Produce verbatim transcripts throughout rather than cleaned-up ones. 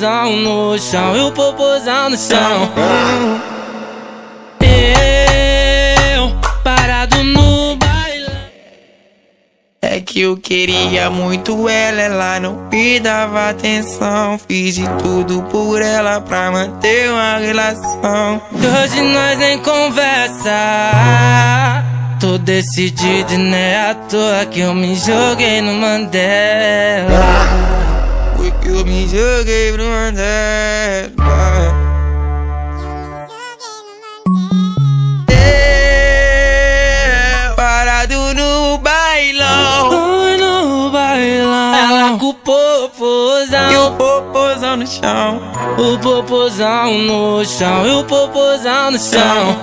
popozão no chão, e o popozão no chão. Eu parado no bailão. É que eu queria muito ela, ela não me dava atenção. Fiz de tudo por ela pra manter uma relação. E hoje nós nem conversa. Tô decidido e não é à toa que eu me joguei no Mandela. Foi que eu me joguei pro Mandela. É, parado no bailão. Oi, no bailão. Ela com o popozão E o popozão no chão. O popozão no chão, e o popozão no chão.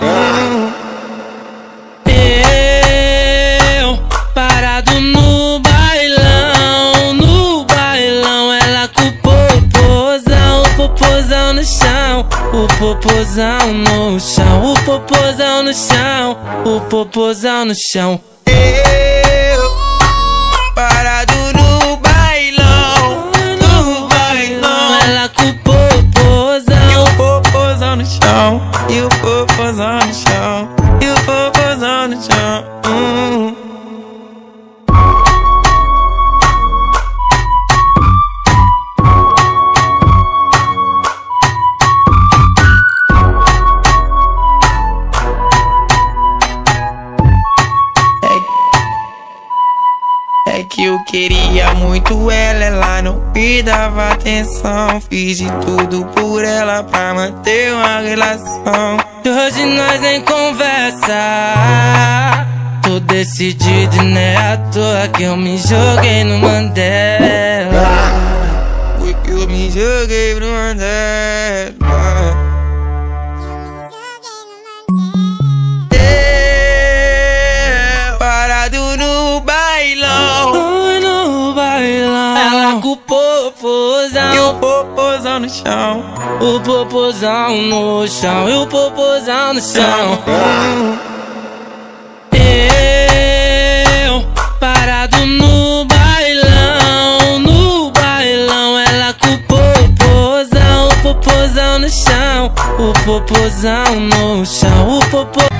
Eu parado no bailão, no bailão. Ela com o popozão, o popozão no chão. O popozão no chão, o popozão no chão. O popozão no chão. Eu parado no bailão, no bailão. Ela com o popozão, E o popozão no chão. E o popozão no chão. E o popozão no chão. Hum. É que eu queria muito ela, ela não me dava atenção. Fiz de tudo por ela pra manter uma relação. e hoje nós nem conversa. Tô decidido e não é à toa que eu me joguei no Mandela. Foi que eu me joguei pro Mandela. É, parado no bailão. Oi, no bailão. Ela com o popozão. E o popozão no chão. O popozão no chão, e o popozão no chão. Eu parado no bailão, no bailão. Ela com o popozão, o popozão no chão. O popozão no chão, o popozão.